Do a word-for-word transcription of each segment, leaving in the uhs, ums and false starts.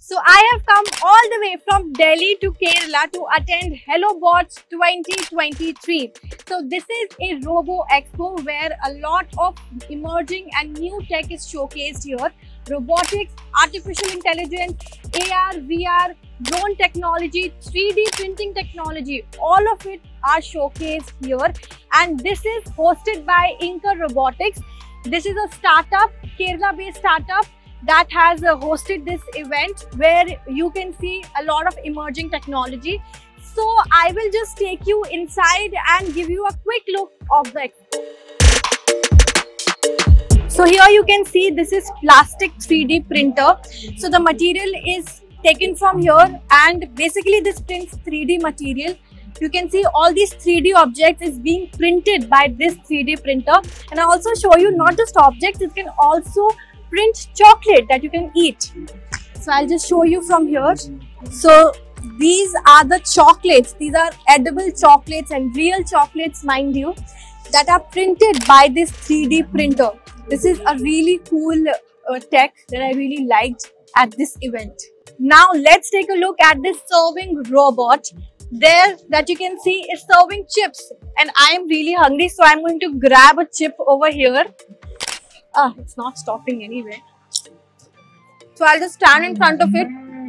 So I have come all the way from Delhi to Kerala to attend HelloBots twenty twenty-three. So this is a Robo Expo where a lot of emerging and new tech is showcased here. Robotics, artificial intelligence, A R, V R, drone technology, three D printing technology, all of it are showcased here. And this is hosted by Inca Robotics. This is a startup, Kerala-based startup that has uh, hosted this event where you can see a lot of emerging technology. So I will just take you inside and give you a quick look of the expo. So here you can see this is plastic three D printer. So the material is taken from here and basically this prints three D material. You can see all these three D objects is being printed by this three D printer. And I also show you not just objects, it can also print chocolate that you can eat. So I'll just show you from here. So these are the chocolates. These are edible chocolates and real chocolates, mind you, that are printed by this three D printer. This is a really cool uh, tech that I really liked at this event. Now let's take a look at this serving robot. There that you can see is serving chips, and I am really hungry, so I'm going to grab a chip over here. Ah, it's not stopping anyway. So I'll just stand in front of it.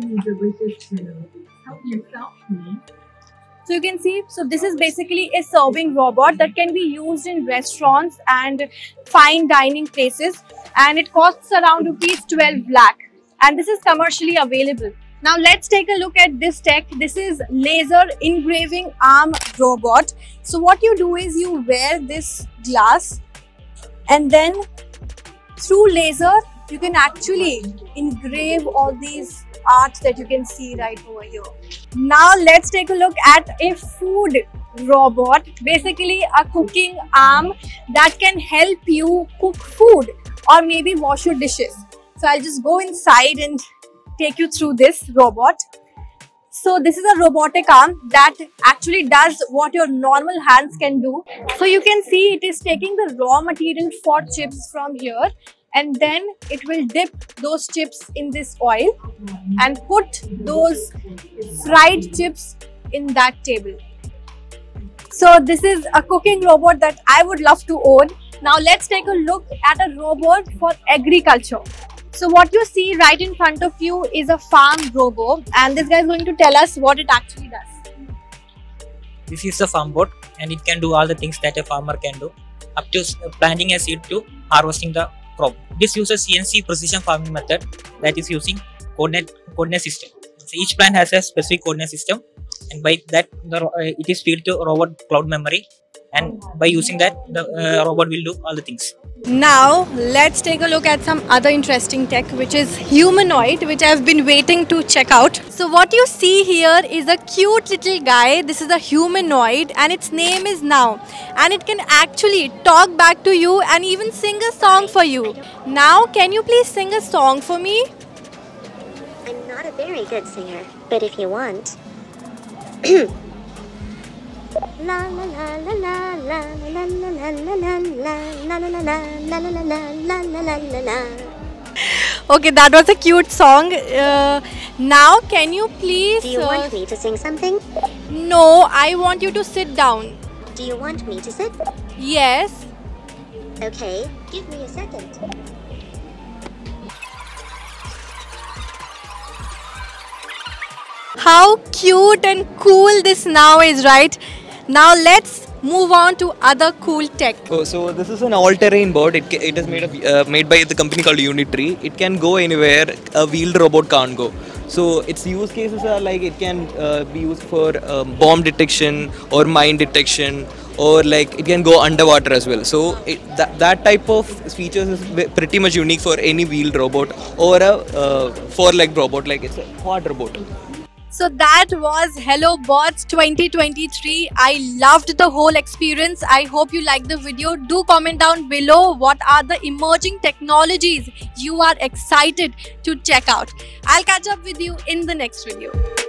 So you can see, so this is basically a serving robot that can be used in restaurants and fine dining places, and it costs around rupees twelve lakh, and this is commercially available. Now let's take a look at this tech. This is laser engraving arm robot. So what you do is you wear this glass and then through laser you can actually engrave all these art that you can see right over here. Now let's take a look at a food robot, basically a cooking arm that can help you cook food or maybe wash your dishes. So I'll just go inside and take you through this robot. So this is a robotic arm that actually does what your normal hands can do. So you can see it is taking the raw material for chips from here, and then it will dip those chips in this oil and put those fried chips in that table. So this is a cooking robot that I would love to own. Now let's take a look at a robot for agriculture. So what you see right in front of you is a farm robo, and this guy is going to tell us what it actually does. This is a farm bot, and it can do all the things that a farmer can do, up to planting a seed to harvesting the crop. This uses C N C precision farming method that is using coordinate coordinate system. So each plant has a specific coordinate system, and by that the, uh, it is fed to robot cloud memory, and by using that the uh, robot will do all the things. Now let's take a look at some other interesting tech, which is humanoid, which I've been waiting to check out. So what you see here is a cute little guy. This is a humanoid and its name is Now, and it can actually talk back to you and even sing a song for you. Now can you please sing a song for me? I'm not a very good singer, but if you want. La la la la la la la la la la la la la la la la la la la. Okay, that was a cute song. Uh, now can you please... Do you uh, want me to sing something? No, I want you to sit down. Do you want me to sit? Yes. Okay, give me a second. How cute and cool this Now is, right? Now let's move on to other cool tech. Oh, so this is an all-terrain board. It, it is made of uh, made by the company called Unitree. It can go anywhere a wheeled robot can't go. So its use cases are like it can uh, be used for um, bomb detection or mine detection, or like it can go underwater as well. So it, that, that type of features is pretty much unique for any wheeled robot or a uh, four-legged robot, like it's a quad robot. So that was HelloBots twenty twenty-three. I loved the whole experience. I hope you liked the video. Do comment down below what are the emerging technologies you are excited to check out. I'll catch up with you in the next video.